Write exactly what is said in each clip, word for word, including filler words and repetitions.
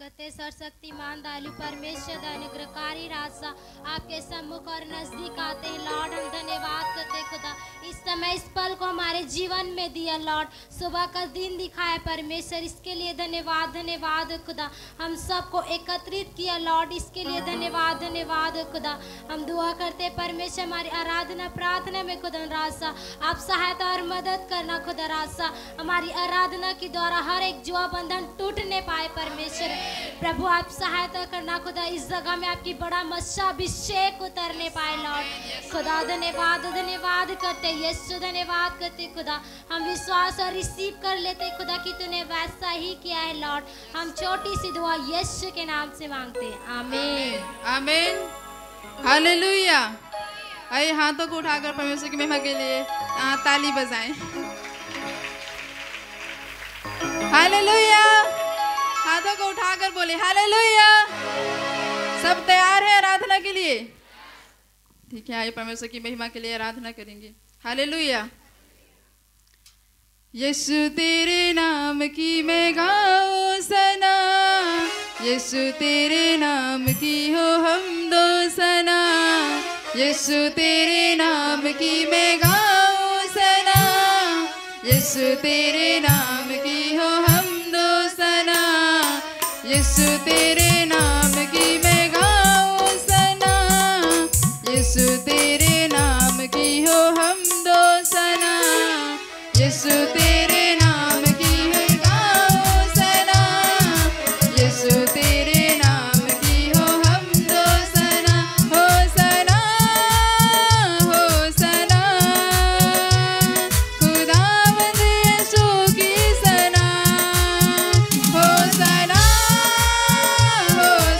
करते सर्वशक्तिमान दयालु परमेश्वर अनुग्रहकारी राजा आपके सम्मुख और नजदीक आते हैं लॉर्ड। हम धन्यवाद करते हैं खुदा इस समय इस पल को हमारे जीवन में दिया लॉर्ड। सुबह का दिन दिखाया परमेश्वर, इसके लिए धन्यवाद धन्यवाद खुदा। हम सबको एकत्रित किया लॉर्ड, इसके लिए धन्यवाद धन्यवाद खुदा। हम दुआ करते हैं परमेश्वर हमारी आराधना प्रार्थना में खुदा राजा आप सहायता और मदद करना खुदा राजा। हमारी आराधना के द्वारा हर एक जुआ बंधन टूटने पाए परमेश्वर प्रभु आप सहायता करना खुदा। इस जगह में आपकी बड़ा मस्सा अभिषेक उतरने पाए लॉर्ड। खुदा धन्यवाद धन्यवाद करते यीशु धन्यवाद करते खुदा। हम विश्वास और रिसीव कर लेते खुदा कि तूने वैसा ही किया है लॉर्ड। हम छोटी सी दुआ यीशु के नाम से मांगते हैं, आमीन आमीन हालेलुया। आइए हाथों को उठाकर परमेश्वर की महिमा के लिए ताली बजाएं। हालेलुया। हाथों को उठाकर बोले हालेलुया। सब तैयार है आराधना के लिए? ठीक है, आइए परमेश्वर की महिमा के लिए आराधना करेंगे। हालेलुया। यीशु तेरे नाम की मैं गाऊं सना, यीशु तेरे नाम की हो हमदो सना, यीशु तेरे नाम की मैं गाऊं सना, यीशु तेरे नाम की हो हमदो सना, यीशु तेरे नाम की मैं गाऊं सना, यीशु तेरे नाम की हो हमदो सना, यीशु तेरे नाम की मैं गाऊं सना, यीशु तेरे नाम की हो हमदो सना, हो सना हो सना खुदावंद यीशु की सना, हो सना हो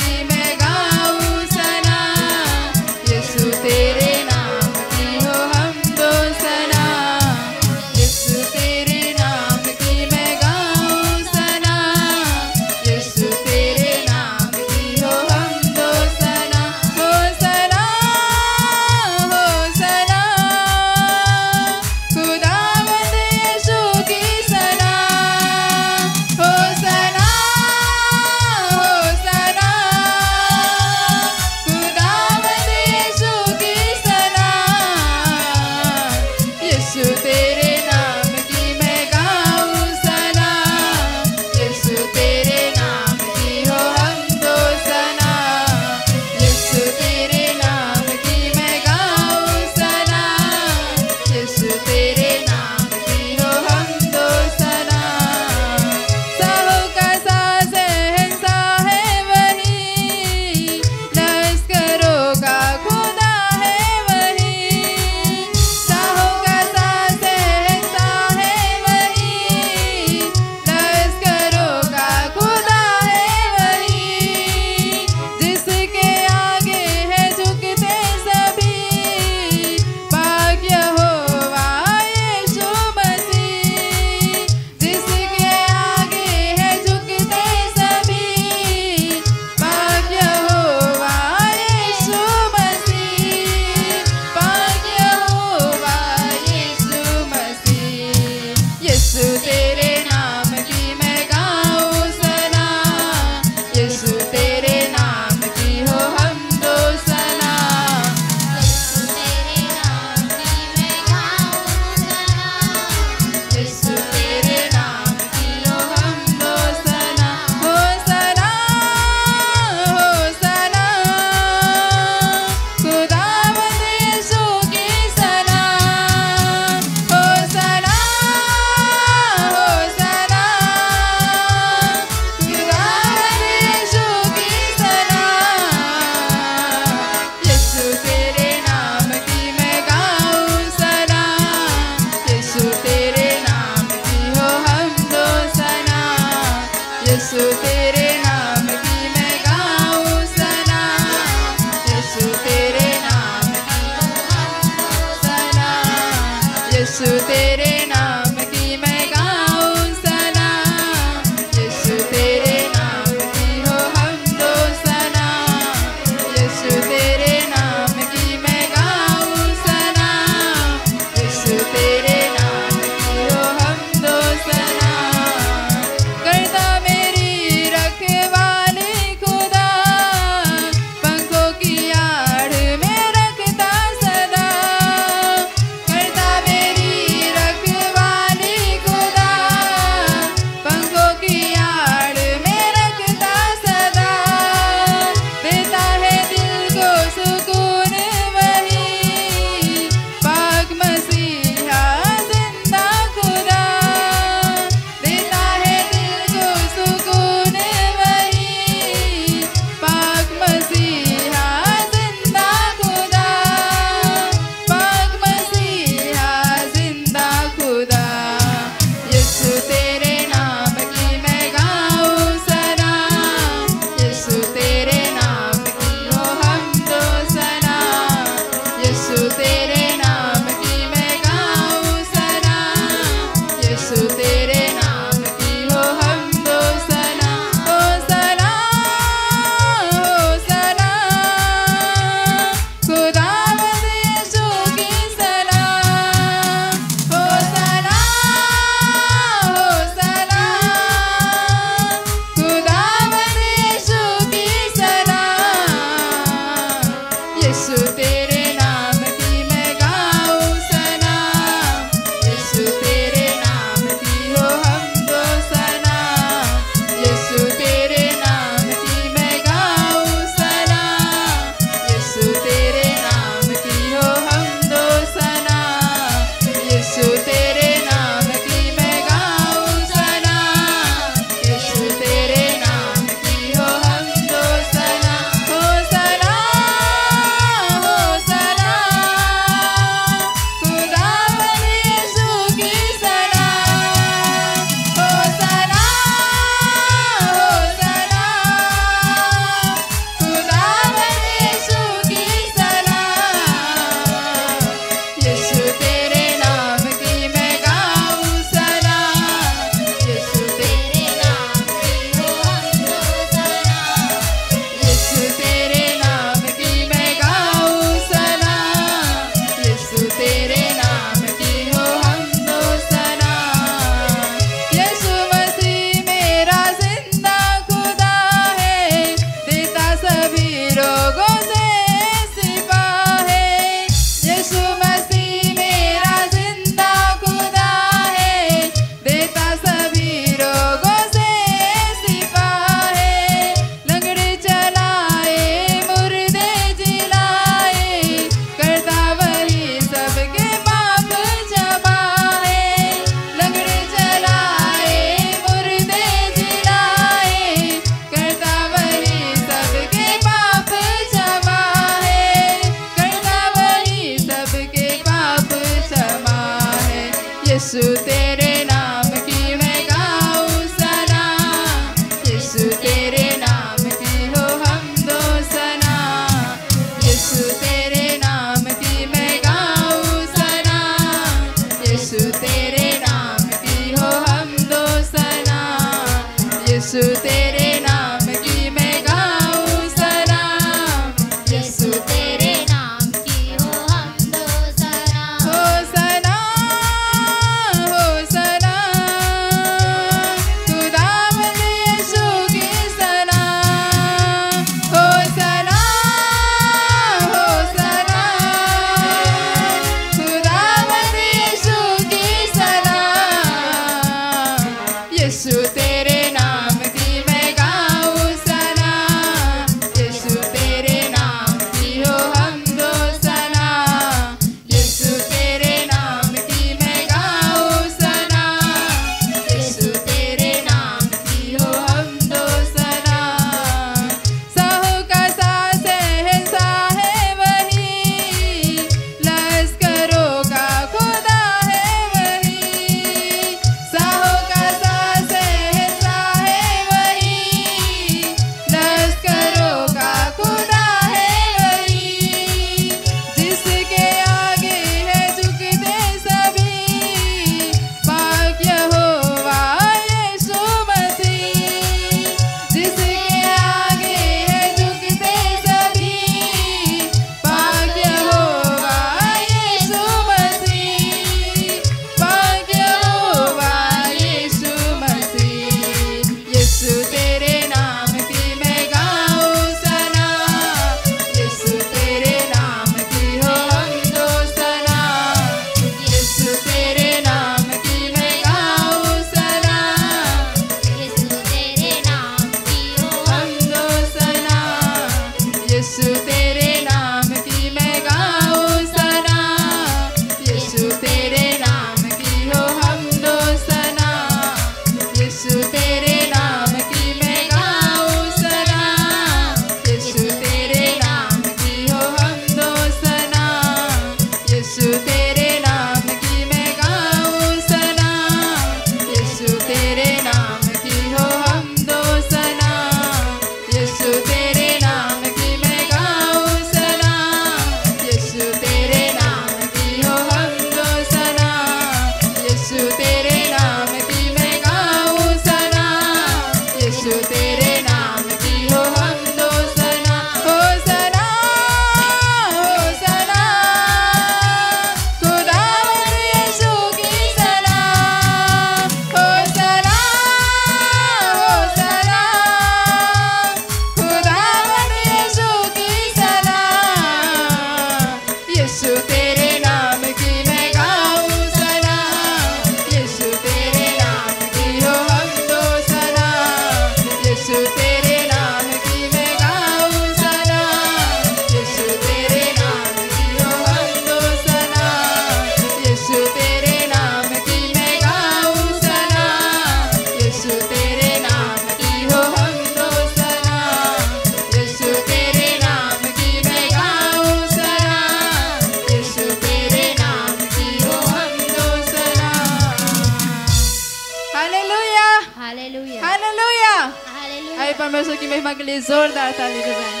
महिमा के लिए जोरदार ताली बजाएं।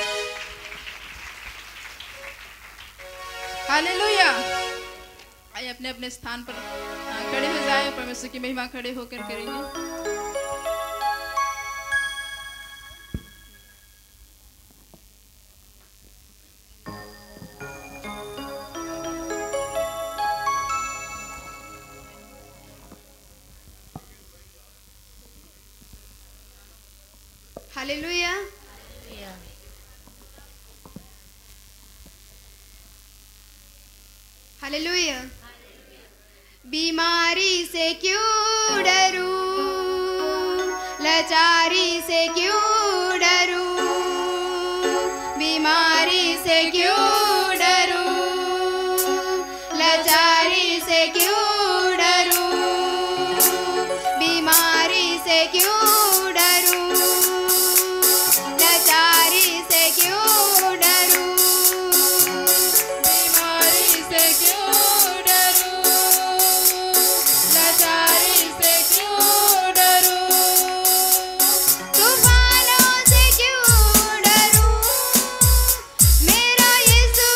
हालेलुया। आइए अपने अपने स्थान पर खड़े हो जाएं, परमेश्वर की महिमा खड़े होकर करेंगे। हालेलुया। हालेलुया। बीमारी से क्यों डरूं, लाचारी से क्यों डरूं, बीमारी से क्यों डरूं, लाचारी से क्यों डरूं, बीमारी से क्यों डरूं, लाचारी से क्यों डरूं, बीमारी से क्यों डरूं, लाचारी से क्यों डरूं, तूफानों से क्यों डरूं, मेरा यीशु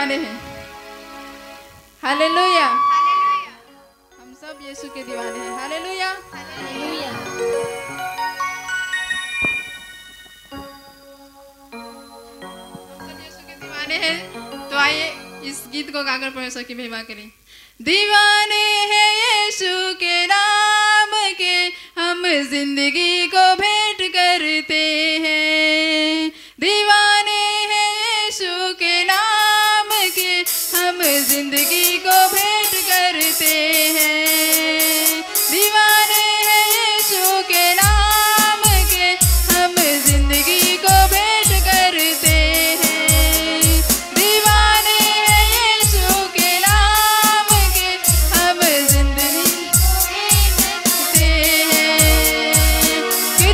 दीवाने हैं। हालेलुया। हम सब यीशु के दीवाने हैं। हालेलुया। हालेलुया। हम सब यीशु के दीवाने हैं। तो आइए इस गीत को गाकर परमेश्वर की महिमा करें। दीवाने हैं यीशु के नाम के, हम जिंदगी को भेंट करते हैं। दीवाने हैं यीशु के नाम के, हम जिंदगी को भेंट करते हैं। दीवाने हैं यीशु के नाम के, हम जिंदगी को भेंट करते हैं। दीवाने हैं यीशु के नाम के, हम जिंदगी को भेंट करते हैं।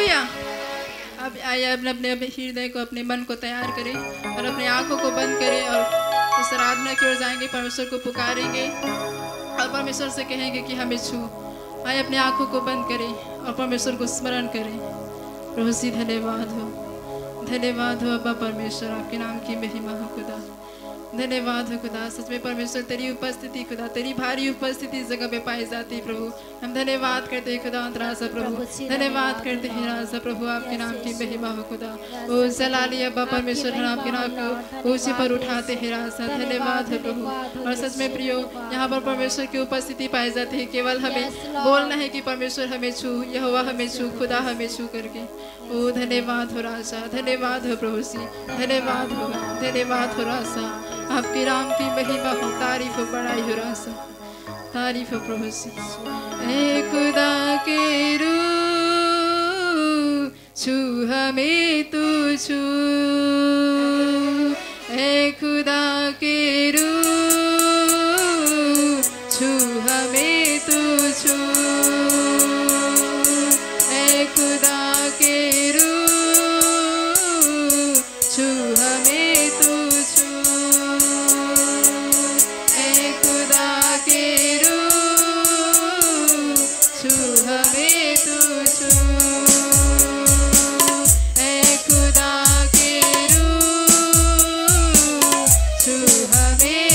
हालेलुया। अब आइए अपने अपने हृदय को, अपने मन को तैयार करें और अपने आंखों को बंद करें और उस आराधना की ओर जाएंगे, परमेश्वर को पुकारेंगे और परमेश्वर से कहेंगे कि हमें छू। आइए अपने आंखों को बंद करें और परमेश्वर को स्मरण करें। प्रभु जी धन्यवाद हो, धन्यवाद हो अब्बा परमेश्वर, आपके नाम की महिमा हो खुदा। धन्यवाद हो खुदा, सच में परमेश्वर तेरी उपस्थिति खुदा, तेरी भारी उपस्थिति इस जगह पे पाई जाती है प्रभु। हम धन्यवाद करते हैं खुदा राजा प्रभु, धन्यवाद करते हैं राजा प्रभु, आपके नाम की महिमा हो खुदा। ओ जलाली अब्बा परमेश्वर, हम आपके नाम को ऊंचे पर उठाते हैं राजा। धन्यवाद है प्रभु। और सच में प्रियो, यहाँ पर परमेश्वर की उपस्थिति पाई जाती है। केवल हमें बोलना है कि परमेश्वर हमें छू, यहोवा हमें छू, खुदा हमें छू करके। ओ धन्यवाद हो राजा, धन्यवाद हो प्रभु जी, धन्यवाद हो, धन्यवाद हो राजा, आपके नाम की महिमा हो, तारीफ हो, बड़ाई हो राजा, तारीफ हो प्रभु जी। ए खुदा के रूह छू हमें तू छू, ए खुदा के रूह छू हमें तू छू, ए खुदा के रूह छू हमें तू छू, हमें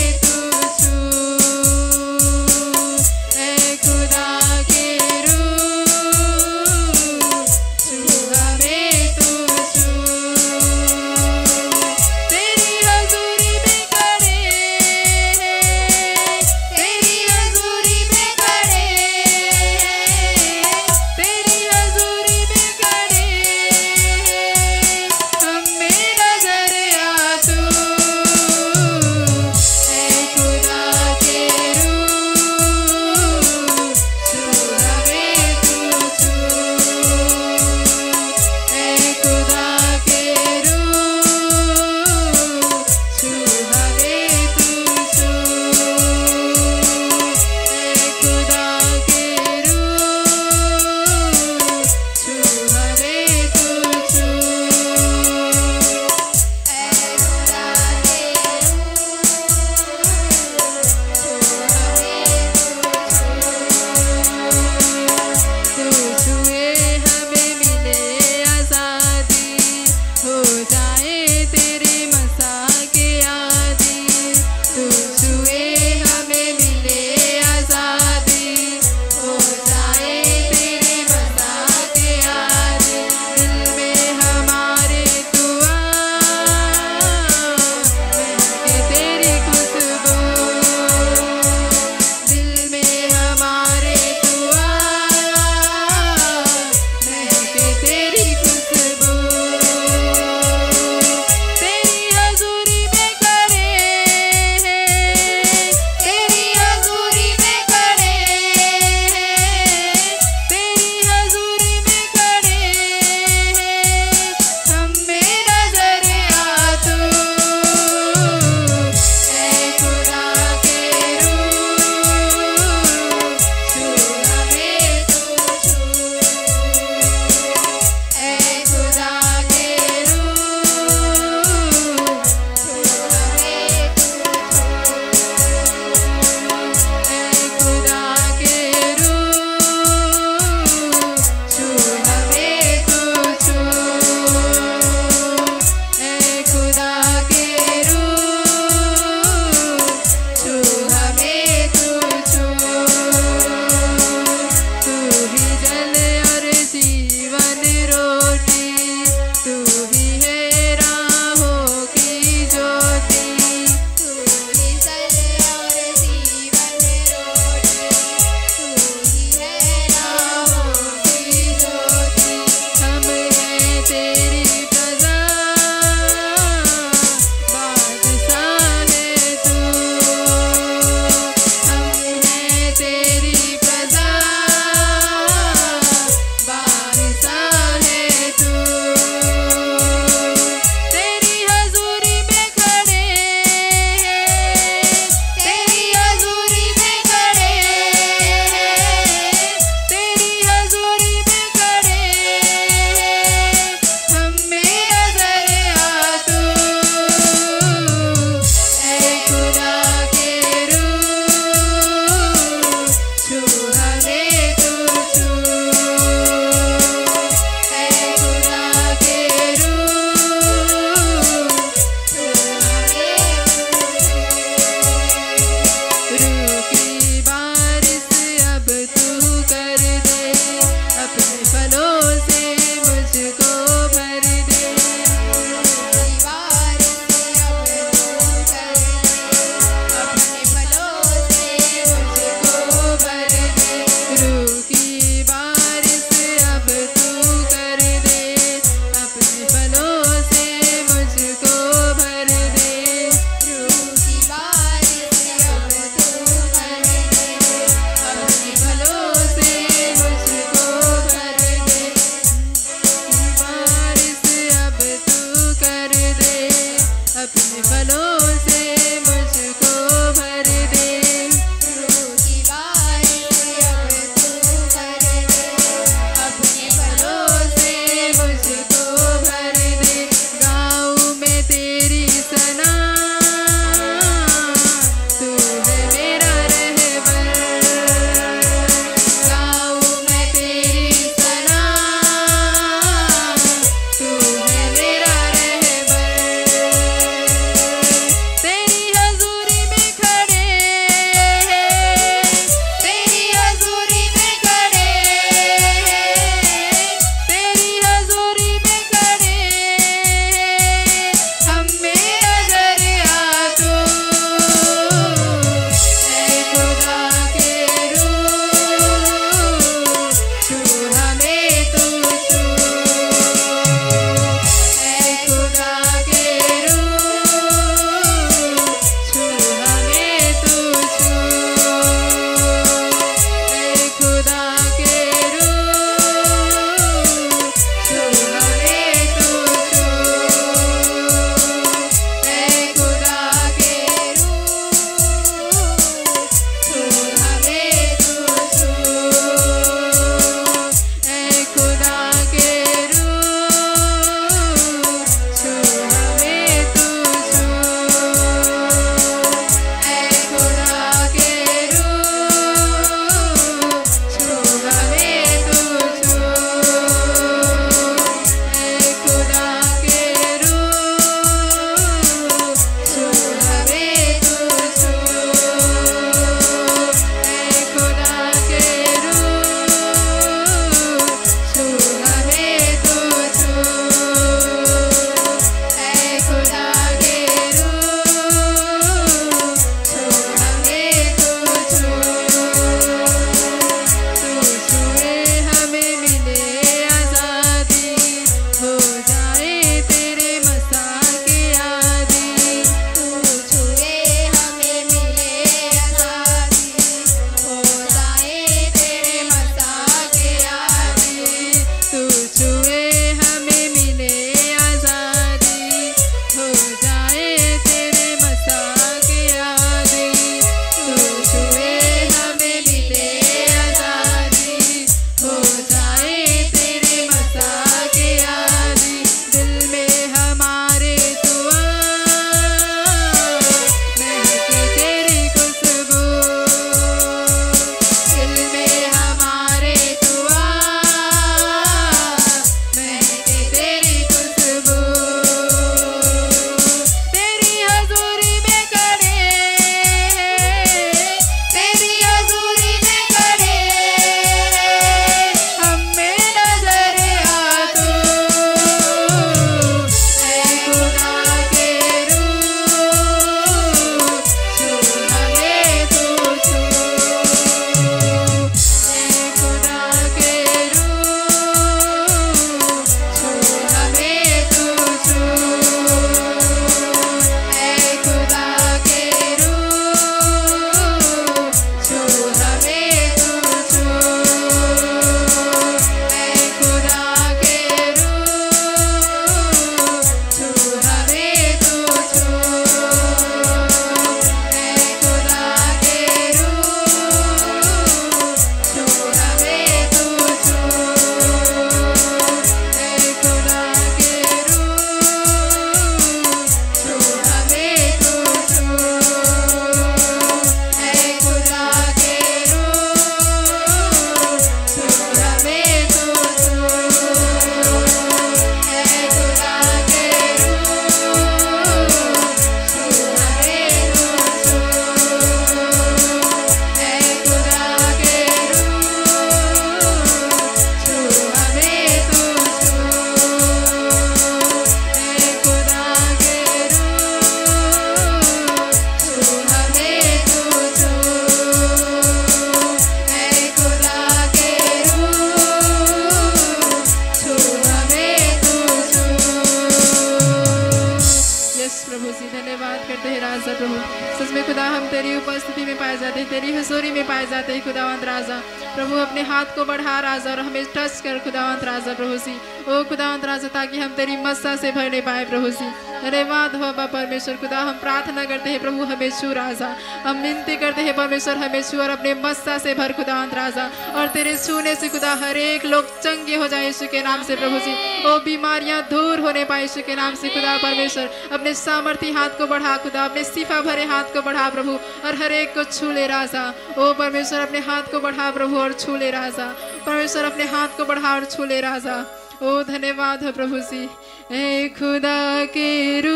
जी, धन्यवाद करते हैं राजा प्रभु। सच में खुदा हम तेरी उपस्थिति में पाए जाते हैं, तेरी हजूरी में पाए जाते हैं खुदावंत राजा प्रभु। अपने हाथ को बढ़ा राजा और हमें टच कर खुदावंत राजा प्रभु जी, ओ खुदावंत राजा, ताकि हम तेरी मस्सा से भरने पाए प्रभु जी। धन्यवाद हो बाबा परमेश्वर खुदा। हम प्रार्थना करते हैं प्रभु हमें छू राजा, हम विनती करते हैं परमेश्वर हमें छू और अपने मस्सा से भर खुदावंत राजा, और तेरे छूने से खुदा हर एक लोग चंगे हो जाए यीशु के नाम से प्रभु जी। ओ बीमारियां दूर होने पाए यीशु के नाम से खुदा परमेश्वर। अपने सामर्थी हाथ को बढ़ा खुदा, अपने सिफा भरे हाथ को बढ़ा प्रभु, और हर एक को छू ले राजा। ओ परमेश्वर अपने हाथ को बढ़ा प्रभु और छू ले राजा, परमेश्वर अपने हाथ को बढ़ा और छू ले राजा। ओ धन्यवाद हो प्रभु जी। ए खुदा के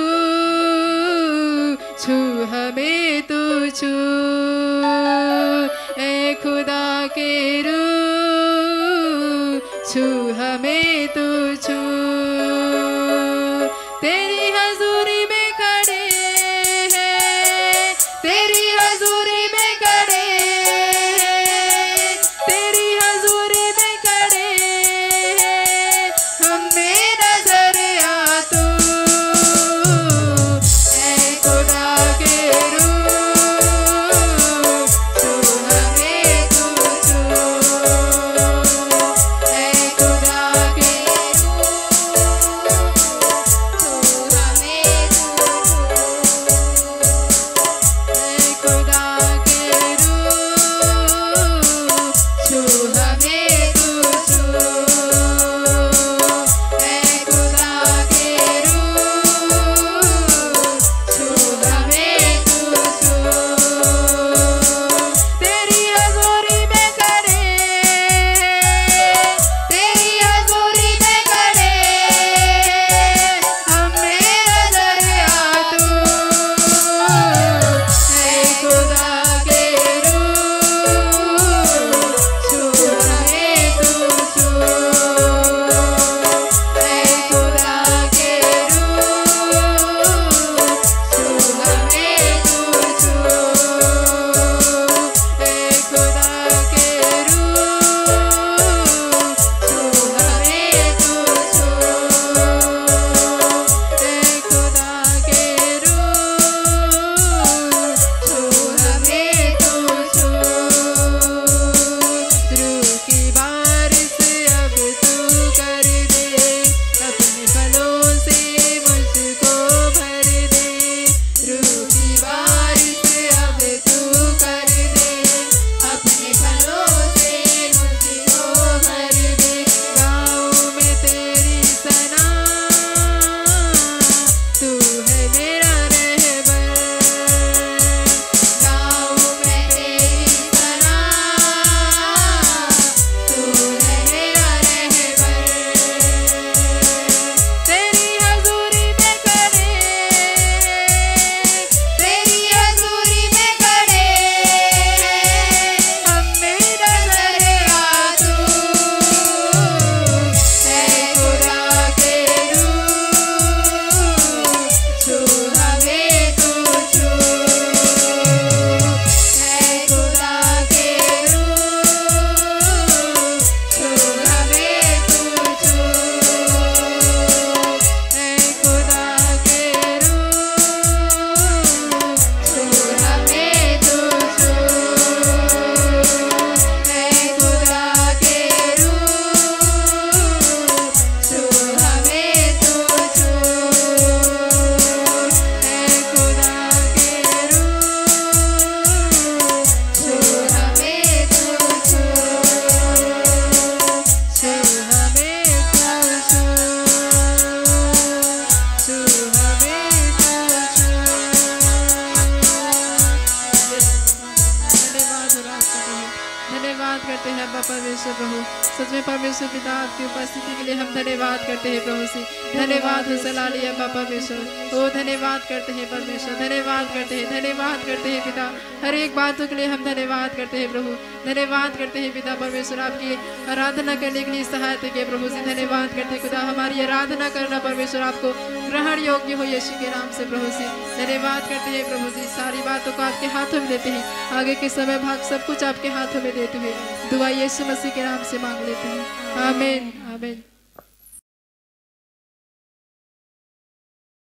रूह छू हमें तू छू, ए खुदा के रूह छू हमें तू छू। तेरी हजूरी में खड़े हैं, तेरी हजूरी में खड़े हैं, तेरी हजूरी में खड़े हैं, हमें नजर आ तू। ऐ खुदा के रूह छू हमें तू छू, ऐ खुदा के धन्यवाद करते हैं अब्बा परमेश्वर प्रभु। सच में परमेश्वर पिता आपकी उपस्थिति के लिए हम धन्यवाद करते हैं प्रभु से। धन्यवाद हो सलाली अब्बा परमेश्वर। ओ धन्यवाद करते हैं परमेश्वर, धन्यवाद करते हैं, धन्यवाद करते हैं पिता। हर एक बातों के लिए हम धन्यवाद करते हैं प्रभु। धन्यवाद करते हैं पिता परमेश्वर, आपकी आराधना करने के लिए सहायता के प्रभु से धन्यवाद करते हैं खुदा। हमारी आराधना करना परमेश्वर आपको ग्रहण योग्य हो यीशु के नाम से प्रभु से धन्यवाद करते हैं प्रभु जी। सारी बातों को आपके हाथों में देते हैं, आगे के समय भाग सब कुछ आपके हाथों में देते हुए दुआ यीशु मसीह के नाम से मांग लेते हैं। आमीन आमीन।